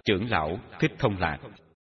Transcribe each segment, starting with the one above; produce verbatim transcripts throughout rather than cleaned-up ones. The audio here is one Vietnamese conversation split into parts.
Trưởng lão Thích Thông Lạc.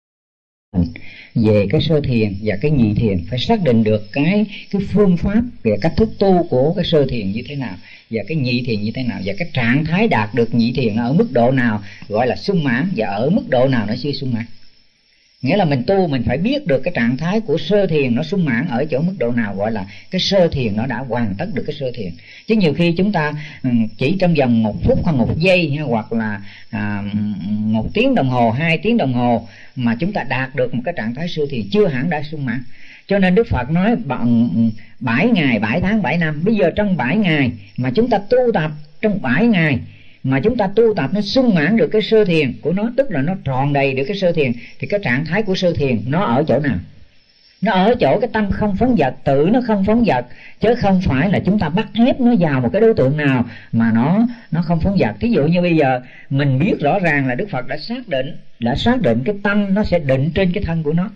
Về cái sơ thiền và cái nhị thiền phải xác định được cái cái phương pháp về cách thức tu của cái sơ thiền như thế nào và cái nhị thiền như thế nào, và cái trạng thái đạt được nhị thiền ở mức độ nào gọi là sung mãn và ở mức độ nào nó chưa sung mãn. Nghĩa là mình tu mình phải biết được cái trạng thái của sơ thiền nó sung mãn ở chỗ mức độ nào gọi là cái sơ thiền nó đã hoàn tất được cái sơ thiền. Chứ nhiều khi chúng ta chỉ trong vòng một phút hoặc một giây hoặc là à, một tiếng đồng hồ, hai tiếng đồng hồ mà chúng ta đạt được một cái trạng thái sơ thiền chưa hẳn đã sung mãn. Cho nên Đức Phật nói bằng bảy ngày, bảy tháng, bảy năm. Bây giờ trong bảy ngày mà chúng ta tu tập, trong bảy ngày mà chúng ta tu tập nó sung mãn được cái sơ thiền của nó, tức là nó tròn đầy được cái sơ thiền, thì cái trạng thái của sơ thiền nó ở chỗ nào? Nó ở chỗ cái tâm không phóng dật, tự nó không phóng dật, chứ không phải là chúng ta bắt ép nó vào một cái đối tượng nào mà nó nó không phóng dật. Thí dụ như bây giờ mình biết rõ ràng là Đức Phật đã xác định, đã xác định cái tâm nó sẽ định trên cái thân của nó.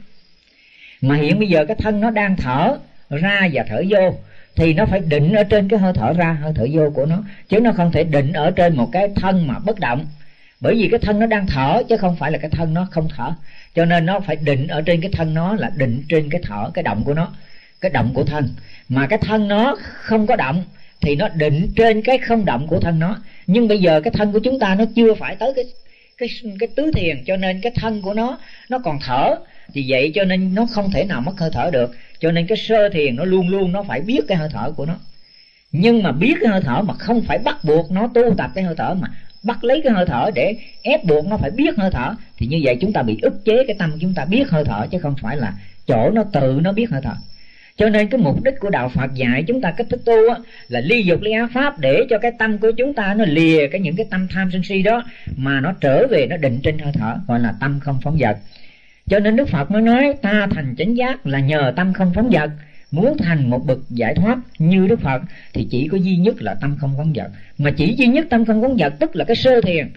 Mà hiện bây giờ cái thân nó đang thở ra và thở vô, thì nó phải định ở trên cái hơi thở ra, hơi thở vô của nó, chứ nó không thể định ở trên một cái thân mà bất động. Bởi vì cái thân nó đang thở chứ không phải là cái thân nó không thở, cho nên nó phải định ở trên cái thân nó là định trên cái thở, cái động của nó, cái động của thân. Mà cái thân nó không có động thì nó định trên cái không động của thân nó. Nhưng bây giờ cái thân của chúng ta nó chưa phải tới cái cái cái tứ thiền, cho nên cái thân của nó nó còn thở, thì vậy cho nên nó không thể nào mất hơi thở được. Cho nên cái sơ thiền nó luôn luôn nó phải biết cái hơi thở của nó. Nhưng mà biết cái hơi thở mà không phải bắt buộc nó tu tập cái hơi thở, mà bắt lấy cái hơi thở để ép buộc nó phải biết hơi thở, thì như vậy chúng ta bị ức chế cái tâm chúng ta biết hơi thở, chứ không phải là chỗ nó tự nó biết hơi thở. Cho nên cái mục đích của Đạo Phật dạy chúng ta cách thức tu á, là ly dục ly ác pháp, để cho cái tâm của chúng ta nó lìa cái những cái tâm tham sân si đó, mà nó trở về nó định trên hơi thở, gọi là tâm không phóng dật. Cho nên Đức Phật mới nói ta thành chánh giác là nhờ tâm không phóng dật. Muốn thành một bậc giải thoát như Đức Phật thì chỉ có duy nhất là tâm không phóng dật. Mà chỉ duy nhất tâm không phóng dật tức là cái sơ thiền.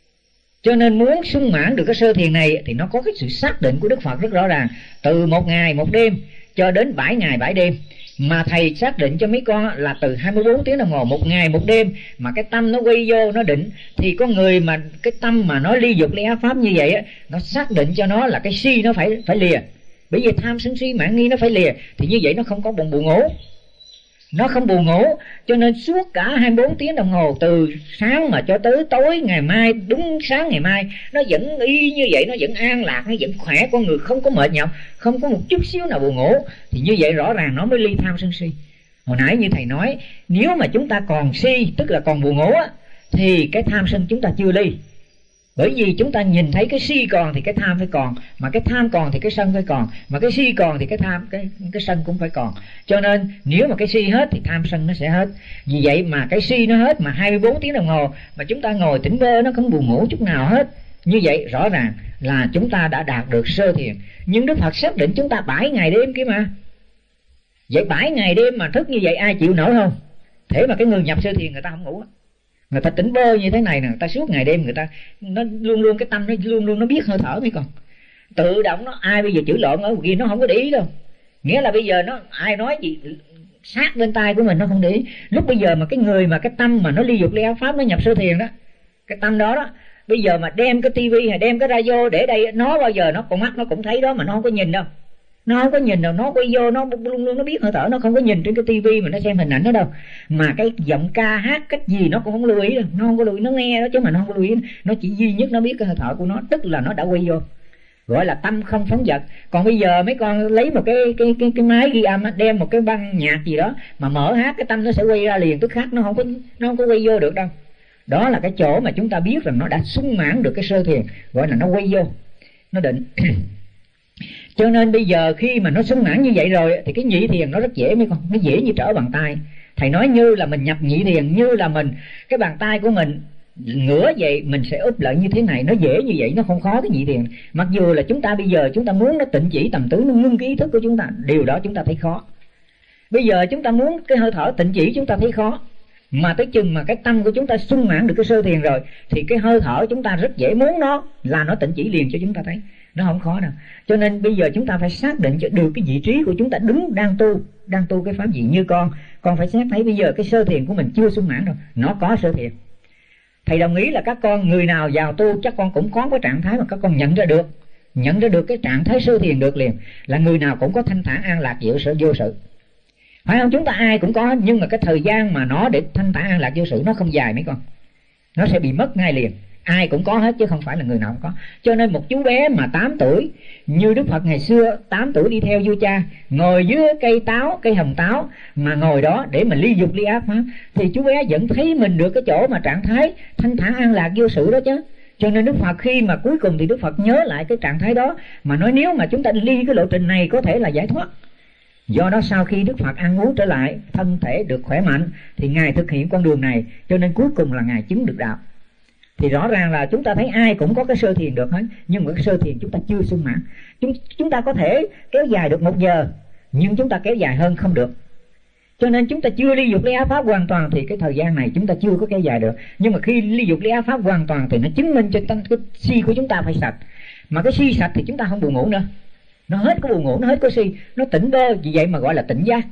Cho nên muốn sung mãn được cái sơ thiền này thì nó có cái sự xác định của Đức Phật rất rõ ràng. Từ một ngày một đêm cho đến bảy ngày bảy đêm. Mà thầy xác định cho mấy con là từ hai mươi bốn tiếng đồng hồ, một ngày một đêm mà cái tâm nó quay vô nó định. Thì có người mà cái tâm mà nó ly dục ly ác pháp như vậy á, nó xác định cho nó là cái si nó phải phải lìa. Bởi vì tham sân si mạn nghi nó phải lìa, thì như vậy nó không có buồn buồn ngủ, nó không buồn ngủ. Cho nên suốt cả hai mươi bốn tiếng đồng hồ, từ sáng mà cho tới tối ngày mai, đúng sáng ngày mai, nó vẫn y như vậy, nó vẫn an lạc, nó vẫn khỏe, con người không có mệt nhọc, không có một chút xíu nào buồn ngủ. Thì như vậy rõ ràng nó mới ly tham sân si. Hồi nãy như thầy nói, nếu mà chúng ta còn si, tức là còn buồn ngủ á, thì cái tham sân chúng ta chưa ly. Bởi vì chúng ta nhìn thấy cái si còn thì cái tham phải còn, mà cái tham còn thì cái sân phải còn, mà cái si còn thì cái tham cái cái sân cũng phải còn. Cho nên nếu mà cái si hết thì tham sân nó sẽ hết. Vì vậy mà cái si nó hết mà hai mươi bốn tiếng đồng hồ mà chúng ta ngồi tỉnh bơ nó không buồn ngủ chút nào hết. Như vậy rõ ràng là chúng ta đã đạt được sơ thiền. Nhưng Đức Phật xác định chúng ta bảy ngày đêm kia mà. Vậy bảy ngày đêm mà thức như vậy ai chịu nổi không? Thế mà cái người nhập sơ thiền người ta không ngủ. Người ta tỉnh bơ như thế này nè, người ta suốt ngày đêm người ta nó luôn luôn cái tâm nó luôn luôn nó biết hơi thở mới còn. Tự động nó ai bây giờ chửi lộn ở kia nó không có để ý đâu. Nghĩa là bây giờ nó ai nói gì sát bên tai của mình nó không để ý. Lúc bây giờ mà cái người mà cái tâm mà nó ly dục ly ác pháp nó nhập sơ thiền đó, cái tâm đó đó, bây giờ mà đem cái tivi hay đem cái radio để đây, nó bao giờ nó con mắt nó cũng thấy đó mà nó không có nhìn đâu. Nó không có nhìn đâu, nó quay vô nó luôn luôn nó biết hơi thở, nó không có nhìn trên cái tivi mà nó xem hình ảnh đó đâu. Mà cái giọng ca hát cách gì nó cũng không lưu ý đâu, nó không có lưu ý, nó nghe đó chứ mà nó không có lưu ý, nó chỉ duy nhất nó biết cái hơi thở của nó, tức là nó đã quay vô, gọi là tâm không phóng dật. Còn bây giờ mấy con lấy một cái cái cái cái máy ghi âm, đem một cái băng nhạc gì đó mà mở hát, cái tâm nó sẽ quay ra liền tức khắc, nó không có nó không có quay vô được đâu. Đó là cái chỗ mà chúng ta biết rằng nó đã sung mãn được cái sơ thiền, gọi là nó quay vô, nó định. Cho nên bây giờ khi mà nó sung mãn như vậy rồi thì cái nhị thiền nó rất dễ mấy con, nó dễ như trở bàn tay. Thầy nói như là mình nhập nhị thiền, như là mình cái bàn tay của mình ngửa vậy mình sẽ úp lại như thế này, nó dễ như vậy, nó không khó cái nhị thiền. Mặc dù là chúng ta bây giờ chúng ta muốn nó tịnh chỉ tầm tứ, nó ngưng cái ý thức của chúng ta, điều đó chúng ta thấy khó. Bây giờ chúng ta muốn cái hơi thở tịnh chỉ chúng ta thấy khó. Mà tới chừng mà cái tâm của chúng ta sung mãn được cái sơ thiền rồi thì cái hơi thở chúng ta rất dễ muốn nó là nó tịnh chỉ liền cho chúng ta thấy, nó không khó đâu. Cho nên bây giờ chúng ta phải xác định cho được cái vị trí của chúng ta đứng đang tu, đang tu cái pháp gì. Như con, con phải xét thấy bây giờ cái sơ thiền của mình chưa sung mãn đâu, nó có sơ thiền. Thầy đồng ý là các con người nào vào tu chắc con cũng có cái trạng thái mà các con nhận ra được, nhận ra được cái trạng thái sơ thiền được liền, là người nào cũng có thanh thản an lạc vô sự vô sự, phải không? Chúng ta ai cũng có, nhưng mà cái thời gian mà nó để thanh thản an lạc vô sự nó không dài mấy con, nó sẽ bị mất ngay liền. Ai cũng có hết chứ không phải là người nào cũng có. Cho nên một chú bé mà tám tuổi, như Đức Phật ngày xưa tám tuổi đi theo vua cha, ngồi dưới cây táo, cây hồng táo mà ngồi đó để mà ly dục ly ác pháp, thì chú bé vẫn thấy mình được cái chỗ mà trạng thái thanh thản an lạc vô sự đó chứ. Cho nên Đức Phật khi mà cuối cùng thì Đức Phật nhớ lại cái trạng thái đó, mà nói nếu mà chúng ta ly cái lộ trình này có thể là giải thoát. Do đó sau khi Đức Phật ăn uống trở lại, thân thể được khỏe mạnh, thì Ngài thực hiện con đường này, cho nên cuối cùng là Ngài chứng được đạo. Thì rõ ràng là chúng ta thấy ai cũng có cái sơ thiền được hết, nhưng mà cái sơ thiền chúng ta chưa sung mãn. Chúng, chúng ta có thể kéo dài được một giờ, nhưng chúng ta kéo dài hơn không được. Cho nên chúng ta chưa ly dục ly ác pháp hoàn toàn thì cái thời gian này chúng ta chưa có kéo dài được. Nhưng mà khi ly dục ly ác pháp hoàn toàn thì nó chứng minh cho cái si của chúng ta phải sạch. Mà cái si sạch thì chúng ta không buồn ngủ nữa, nó hết cái buồn ngủ, nó hết cái si, nó tỉnh bơ, vì vậy mà gọi là tỉnh giác.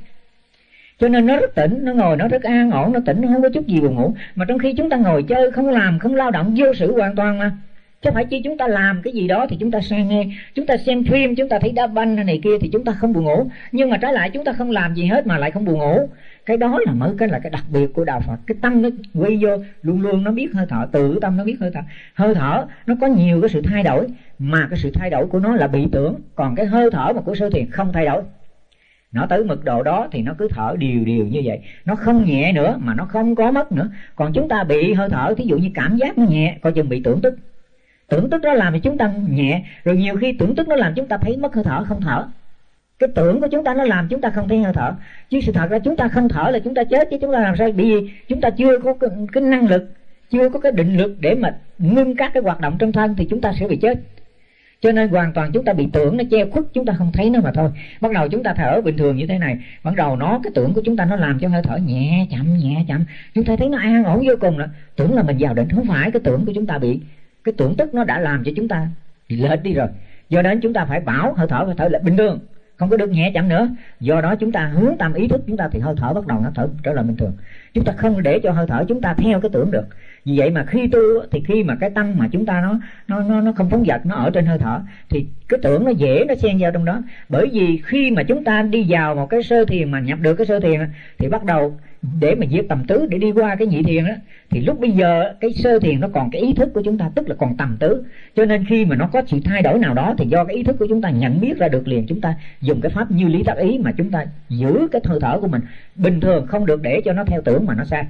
Cho nên nó rất tỉnh, nó ngồi nó rất an ổn, nó tỉnh, nó không có chút gì buồn ngủ. Mà trong khi chúng ta ngồi chơi, không làm, không lao động, vô sự hoàn toàn mà. Chứ phải chi chúng ta làm cái gì đó thì chúng ta say nghe, chúng ta xem phim, chúng ta thấy đá banh hay này kia thì chúng ta không buồn ngủ. Nhưng mà trái lại chúng ta không làm gì hết mà lại không buồn ngủ. Cái đó là mới cái là cái đặc biệt của đạo Phật. Cái tâm nó quy vô, luôn luôn nó biết hơi thở, tự tâm nó biết hơi thở. Hơi thở nó có nhiều cái sự thay đổi, mà cái sự thay đổi của nó là bị tưởng. Còn cái hơi thở mà của sơ thiền không thay đổi. Nó tới mực độ đó thì nó cứ thở đều đều như vậy, nó không nhẹ nữa mà nó không có mất nữa. Còn chúng ta bị hơi thở, thí dụ như cảm giác nó nhẹ, coi chừng bị tưởng tức. Tưởng tức nó làm thì chúng ta nhẹ, rồi nhiều khi tưởng tức nó làm chúng ta thấy mất hơi thở, không thở. Cái tưởng của chúng ta nó làm chúng ta không thấy hơi thở, chứ sự thật ra chúng ta không thở là chúng ta chết, chứ chúng ta làm sao? Bởi vì chúng ta chưa có cái, cái năng lực, chưa có cái định lực để mà ngưng các cái hoạt động trong thân thì chúng ta sẽ bị chết. Cho nên hoàn toàn chúng ta bị tưởng nó che khuất, chúng ta không thấy nó mà thôi. Bắt đầu chúng ta thở bình thường như thế này, bắt đầu nó cái tưởng của chúng ta nó làm cho hơi thở nhẹ chậm nhẹ chậm, chúng ta thấy nó an ổn vô cùng. Là tưởng là mình vào định, không phải cái tưởng của chúng ta bị cái tưởng tức nó đã làm cho chúng ta lệch đi rồi. Do đó chúng ta phải bảo hơi thở hơi thở là bình thường, không có được nhẹ chậm nữa. Do đó chúng ta hướng tâm ý thức chúng ta thì hơi thở bắt đầu nó thở trở lại bình thường. Chúng ta không để cho hơi thở chúng ta theo cái tưởng được. Vì vậy mà khi tu thì khi mà cái tâm mà chúng ta nó nó nó nó không phóng dật, nó ở trên hơi thở thì cái tưởng nó dễ nó xen vào trong đó. Bởi vì khi mà chúng ta đi vào một cái sơ thiền mà nhập được cái sơ thiền thì bắt đầu để mà diệt tầm tứ để đi qua cái nhị thiền đó, thì lúc bây giờ cái sơ thiền nó còn cái ý thức của chúng ta, tức là còn tầm tứ. Cho nên khi mà nó có sự thay đổi nào đó thì do cái ý thức của chúng ta nhận biết ra được liền, chúng ta dùng cái pháp như lý tác ý mà chúng ta giữ cái hơi thở của mình bình thường, không được để cho nó theo tưởng mà nó sai.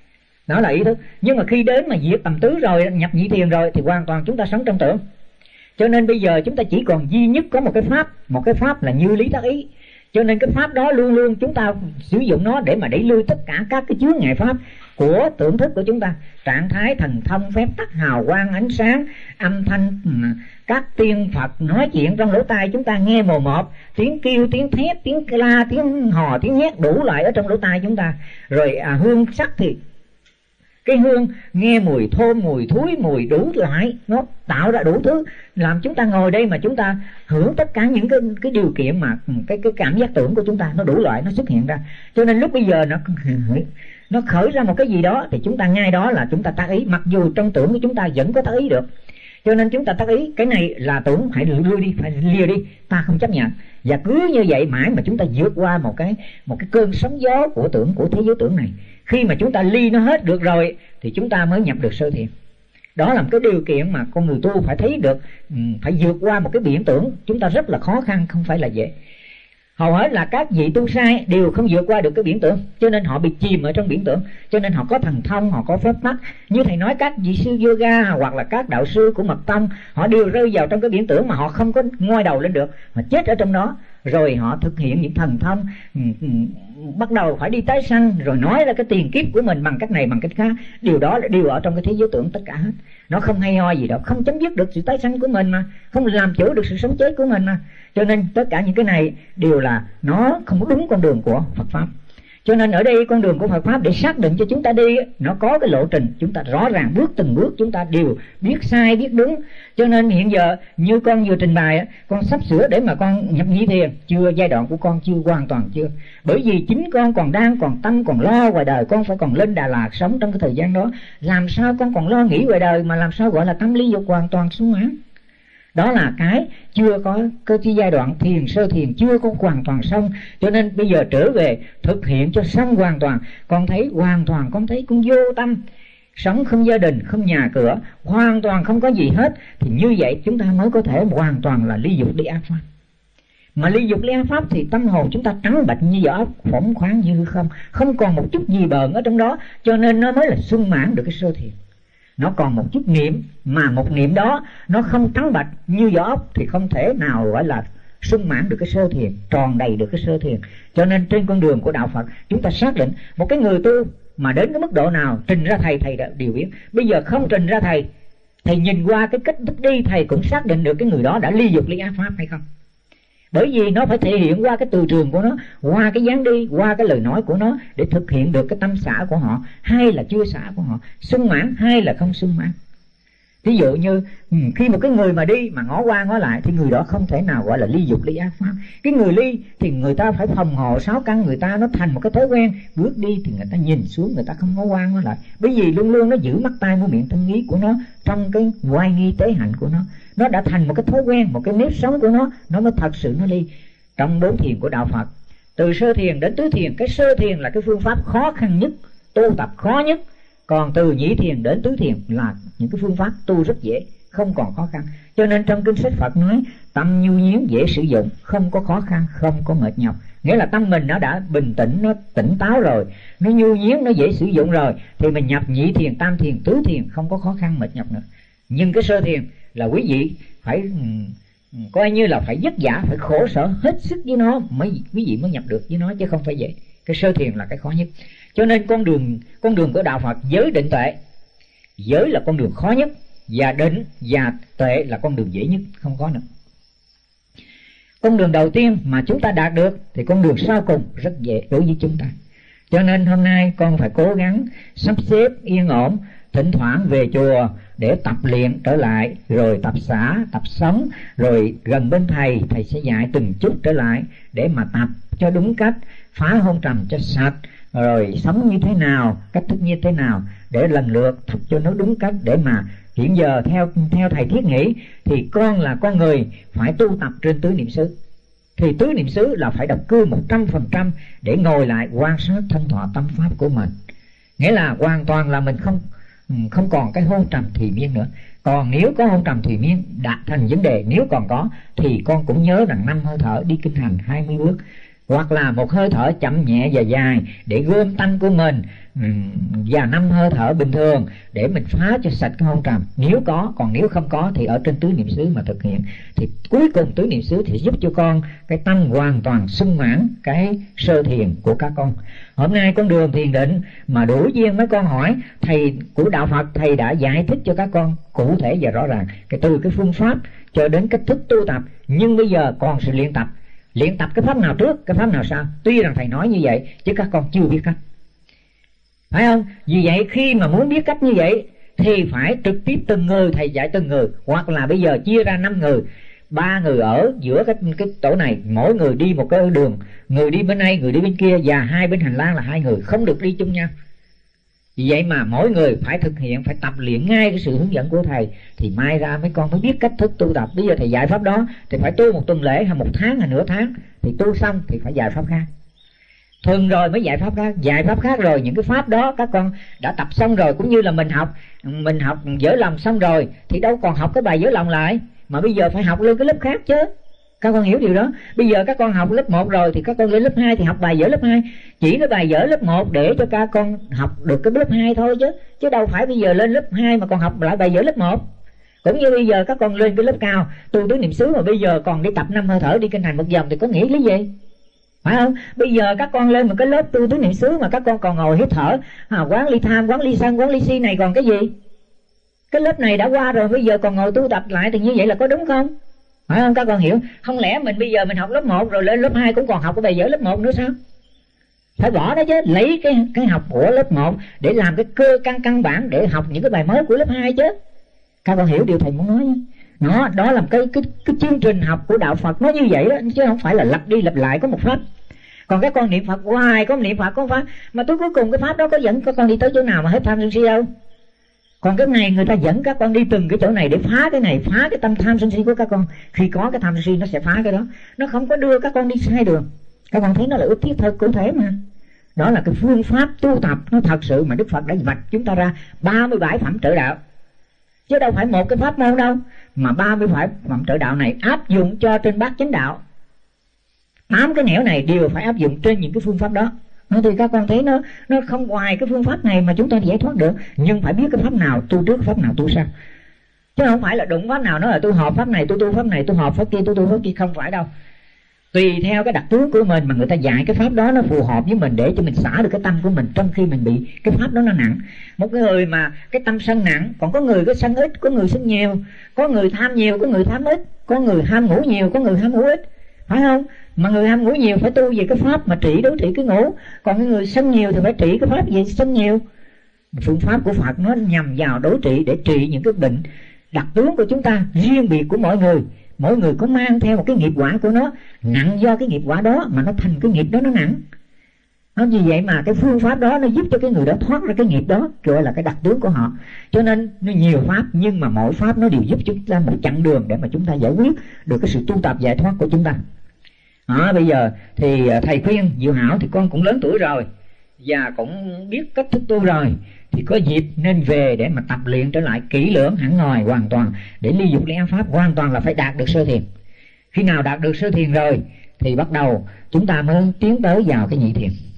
Đó là ý thức. Nhưng mà khi đến mà diệt tầm tứ rồi, nhập nhị thiền rồi thì hoàn toàn chúng ta sống trong tưởng. Cho nên bây giờ chúng ta chỉ còn duy nhất có một cái pháp, một cái pháp là như lý tác ý. Cho nên cái pháp đó luôn luôn chúng ta sử dụng nó để mà đẩy lui tất cả các cái chướng ngại pháp của tưởng thức của chúng ta. Trạng thái thần thông, phép tắc, hào quang, ánh sáng, âm thanh, các tiên Phật nói chuyện trong lỗ tai chúng ta nghe mồm một, tiếng kêu, tiếng thét, tiếng la, tiếng hò, tiếng hét đủ loại ở trong lỗ tai chúng ta. Rồi à, hương sắc thì cái hương nghe mùi thơm, mùi thúi, mùi đủ loại, nó tạo ra đủ thứ làm chúng ta ngồi đây mà chúng ta hưởng tất cả những cái cái điều kiện mà cái cái cảm giác tưởng của chúng ta nó đủ loại nó xuất hiện ra. Cho nên lúc bây giờ nó nó khởi ra một cái gì đó thì chúng ta ngay đó là chúng ta tác ý, mặc dù trong tưởng của chúng ta vẫn có tác ý được. Cho nên chúng ta tác ý cái này là tưởng, hãy lui đi, phải lìa đi, ta không chấp nhận. Và cứ như vậy mãi mà chúng ta vượt qua một cái một cái cơn sóng gió của tưởng, của thế giới tưởng này. Khi mà chúng ta ly nó hết được rồi thì chúng ta mới nhập được sơ thiền. Đó là một cái điều kiện mà con người tu phải thấy được, phải vượt qua một cái biển tưởng. Chúng ta rất là khó khăn, không phải là dễ. Hầu hết là các vị tu sai đều không vượt qua được cái biển tưởng, cho nên họ bị chìm ở trong biển tưởng. Cho nên họ có thần thông, họ có phép tắc. Như thầy nói, các vị sư yoga hoặc là các đạo sư của mật tông, họ đều rơi vào trong cái biển tưởng mà họ không có ngoi đầu lên được, họ chết ở trong đó. Rồi họ thực hiện những thần thông, bắt đầu phải đi tái sanh, rồi nói ra cái tiền kiếp của mình bằng cách này bằng cách khác. Điều đó là điều ở trong cái thế giới tưởng tất cả hết. Nó không hay ho gì đâu, không chấm dứt được sự tái sanh của mình mà, không làm chủ được sự sống chết của mình mà. Cho nên tất cả những cái này đều là nó không đúng con đường của Phật pháp. Cho nên ở đây con đường của Phật Pháp để xác định cho chúng ta đi, nó có cái lộ trình, chúng ta rõ ràng bước từng bước chúng ta đều biết sai biết đúng. Cho nên hiện giờ như con vừa trình bày, con sắp sửa để mà con nhập nhị thiền, chưa, giai đoạn của con chưa hoàn toàn chưa. Bởi vì chính con còn đang còn tâm còn lo ngoài đời, con phải còn lên Đà Lạt sống trong cái thời gian đó. Làm sao con còn lo nghĩ ngoài đời mà làm sao gọi là tâm lý dục hoàn toàn sung mãn? Đó là cái chưa có cơ chi giai đoạn thiền sơ thiền chưa có hoàn toàn xong. Cho nên bây giờ trở về thực hiện cho xong hoàn toàn. Con thấy hoàn toàn, con thấy con vô tâm, sống không gia đình, không nhà cửa, hoàn toàn không có gì hết. Thì như vậy chúng ta mới có thể hoàn toàn là ly dục ly ác pháp. Mà ly dục ly ác pháp thì tâm hồn chúng ta trắng bệch như vỏ ốc, phóng khoáng như không, không còn một chút gì bờn ở trong đó. Cho nên nó mới là sung mãn được cái sơ thiền. Nó còn một chút niệm, mà một niệm đó nó không trắng bạch như vỏ ốc thì không thể nào gọi là sung mãn được cái sơ thiền, tròn đầy được cái sơ thiền. Cho nên trên con đường của đạo Phật chúng ta xác định một cái người tu mà đến cái mức độ nào trình ra thầy, thầy đã đều biết. Bây giờ không trình ra thầy, thầy nhìn qua cái cách thức đi thầy cũng xác định được cái người đó đã ly dục ly ác pháp hay không. Bởi vì nó phải thể hiện qua cái từ trường của nó, qua cái dáng đi, qua cái lời nói của nó để thực hiện được cái tâm xả của họ, hay là chưa xả của họ, sung mãn hay là không sung mãn. Ví dụ như khi một cái người mà đi mà ngó qua ngó lại thì người đó không thể nào gọi là ly dục ly ác pháp. Cái người ly thì người ta phải phòng hộ sáu căn, người ta nó thành một cái thói quen, bước đi thì người ta nhìn xuống, người ta không ngó qua ngó lại. Bởi vì luôn luôn nó giữ mắt tai mũi miệng thân ý của nó trong cái oai nghi tế hạnh của nó. Nó đã thành một cái thói quen, một cái nếp sống của nó, nó mới thật sự nó ly. Trong bốn thiền của đạo Phật, từ sơ thiền đến tứ thiền, cái sơ thiền là cái phương pháp khó khăn nhất, tu tập khó nhất. Còn từ nhị thiền đến tứ thiền là những cái phương pháp tu rất dễ, không còn khó khăn. Cho nên trong kinh sách Phật nói tâm nhu nhiến dễ sử dụng, không có khó khăn, không có mệt nhọc. Nghĩa là tâm mình nó đã bình tĩnh, nó tỉnh táo rồi, nó nhu nhiến, nó dễ sử dụng rồi, thì mình nhập nhị thiền, tam thiền, tứ thiền không có khó khăn mệt nhọc nữa. Nhưng cái sơ thiền là quý vị phải coi như là phải vất vả, phải khổ sở hết sức với nó mới quý vị mới nhập được với nó, chứ không phải vậy. Cái sơ thiền là cái khó nhất. Cho nên con đường con đường của đạo Phật, giới định tuệ, giới là con đường khó nhất, và định và tuệ là con đường dễ nhất, không có nữa. Con đường đầu tiên mà chúng ta đạt được thì con đường sau cùng rất dễ đối với chúng ta. Cho nên hôm nay con phải cố gắng sắp xếp yên ổn, thỉnh thoảng về chùa để tập luyện trở lại, rồi tập xả, tập sống, rồi gần bên thầy, thầy sẽ dạy từng chút trở lại để mà tập cho đúng cách, phá hôn trầm cho sạch, rồi sống như thế nào, cách thức như thế nào, để lần lượt tập cho nó đúng cách. Để mà hiện giờ theo theo thầy thiết nghĩ thì con là con người phải tu tập trên tứ niệm xứ. Thì tứ niệm xứ là phải độc cư một trăm phần trăm để ngồi lại quan sát thanh thọ tâm pháp của mình. Nghĩa là hoàn toàn là mình không không còn cái hôn trầm thùy miên nữa. Còn nếu có hôn trầm thùy miên đạt thành vấn đề, nếu còn có thì con cũng nhớ rằng năm hơi thở đi kinh hành hai mươi bước, hoặc là một hơi thở chậm nhẹ và dài để gom tâm của mình, và năm hơi thở bình thường để mình phá cho sạch cái hôn trầm nếu có. Còn nếu không có thì ở trên tứ niệm xứ mà thực hiện, thì cuối cùng tứ niệm xứ thì giúp cho con cái tâm hoàn toàn sung mãn cái sơ thiền của các con. Hôm nay con đường thiền định mà đủ duyên mấy con hỏi thầy của đạo Phật, thầy đã giải thích cho các con cụ thể và rõ ràng cái từ cái phương pháp cho đến cách thức tu tập. Nhưng bây giờ còn sự luyện tập. Luyện tập cái pháp nào trước, cái pháp nào sau. Tuy rằng thầy nói như vậy chứ các con chưa biết cách, phải không? Vì vậy khi mà muốn biết cách như vậy thì phải trực tiếp từng người thầy dạy từng người, hoặc là bây giờ chia ra năm người, ba người ở giữa cái cái tổ này, mỗi người đi một cái đường, người đi bên đây, người đi bên kia, và hai bên hành lang là hai người, không được đi chung nhau. Vì vậy mà mỗi người phải thực hiện, phải tập luyện ngay cái sự hướng dẫn của thầy, thì mai ra mấy con mới biết cách thức tu tập. Bây giờ thầy dạy pháp đó thì phải tu một tuần lễ hay một tháng hay nửa tháng, thì tu xong thì phải dạy pháp khác. Thường rồi mới dạy pháp khác, dạy pháp khác rồi những cái pháp đó các con đã tập xong rồi. Cũng như là mình học mình học vỡ lòng xong rồi thì đâu còn học cái bài vỡ lòng lại, mà bây giờ phải học lên cái lớp khác chứ. Các con hiểu điều đó. Bây giờ các con học lớp một rồi thì các con lên lớp hai thì học bài vở lớp hai. Chỉ nói bài vở lớp một để cho các con học được cái lớp hai thôi chứ. Chứ đâu phải bây giờ lên lớp hai mà còn học lại bài vở lớp một. Cũng như bây giờ các con lên cái lớp cao tu tứ niệm xứ mà bây giờ còn đi tập năm hơi thở đi kinh hành một vòng thì có nghĩa lý gì? Phải không? Bây giờ các con lên một cái lớp tu tứ niệm xứ mà các con còn ngồi hít thở, à, quán ly tham, quán ly sân, quán ly si này còn cái gì? Cái lớp này đã qua rồi, bây giờ còn ngồi tu tập lại thì như vậy là có đúng không? Phải không? Các con hiểu? Không lẽ mình bây giờ mình học lớp một rồi lên lớp hai cũng còn học cái bài vở lớp một nữa sao? phải bỏ đó chứ, lấy cái cái học của lớp một để làm cái cơ căn căn bản để học những cái bài mới của lớp hai chứ. Các con hiểu điều thầy muốn nói nhé. Nó đó là cái cái cái chương trình học của đạo Phật nó như vậy đó, chứ không phải là lặp đi lặp lại có một pháp. Còn các con niệm Phật hoài, có niệm Phật có pháp, mà tới cuối cùng cái pháp đó có dẫn các con đi tới chỗ nào mà hết tham sân si đâu. Còn cái này người ta dẫn các con đi từng cái chỗ này để phá cái này, phá cái tâm tham sân si của các con. Khi có cái tham sân si nó sẽ phá cái đó, nó không có đưa các con đi sai đường. Các con thấy nó là ước thiết thật cụ thể mà. Đó là cái phương pháp tu tập nó thật sự mà Đức Phật đã vạch chúng ta ra ba mươi bảy phẩm trợ đạo, chứ đâu phải một cái pháp môn đâu, mà ba mươi bảy phẩm trợ đạo này áp dụng cho trên bát chánh đạo. Tám cái nẻo này đều phải áp dụng trên những cái phương pháp đó. Nó thì các con thấy nó nó không ngoài cái phương pháp này mà chúng ta giải thoát được, nhưng phải biết cái pháp nào tu trước, pháp nào tu sau, chứ không phải là đụng pháp nào nói là tôi hợp pháp này tôi tu pháp này, tôi hợp pháp kia tôi tu pháp kia, không phải đâu. Tùy theo cái đặc tướng của mình mà người ta dạy cái pháp đó nó phù hợp với mình để cho mình xả được cái tâm của mình trong khi mình bị cái pháp đó nó nặng. Một cái người mà cái tâm sân nặng, còn có người cái sân ít, có người sân nhiều, có người tham nhiều, có người tham ít, có người ham ngủ nhiều, có người ham ngủ ít, phải không? Mà người ham ngủ nhiều phải tu về cái pháp mà trị đối trị cái ngủ, còn cái người sân nhiều thì phải trị cái pháp về sân nhiều. Phương pháp của Phật nó nhằm vào đối trị để trị những cái bệnh đặc tướng của chúng ta, riêng biệt của mỗi người. Mỗi người có mang theo một cái nghiệp quả của nó, nặng do cái nghiệp quả đó mà nó thành cái nghiệp đó nó nặng. Nó vì vậy mà cái phương pháp đó nó giúp cho cái người đó thoát ra cái nghiệp đó, gọi là cái đặc tướng của họ. Cho nên nó nhiều pháp, nhưng mà mỗi pháp nó đều giúp chúng ta một chặng đường để mà chúng ta giải quyết được cái sự tu tập giải thoát của chúng ta. Đó, bây giờ thì thầy khuyên Diệu Hảo thì con cũng lớn tuổi rồi và cũng biết cách thức tu rồi, thì có dịp nên về để mà tập luyện trở lại kỹ lưỡng hẳn hoi hoàn toàn, để ly dục ly ác pháp hoàn toàn là phải đạt được sơ thiền. Khi nào đạt được sơ thiền rồi thì bắt đầu chúng ta mới tiến tới vào cái nhị thiền.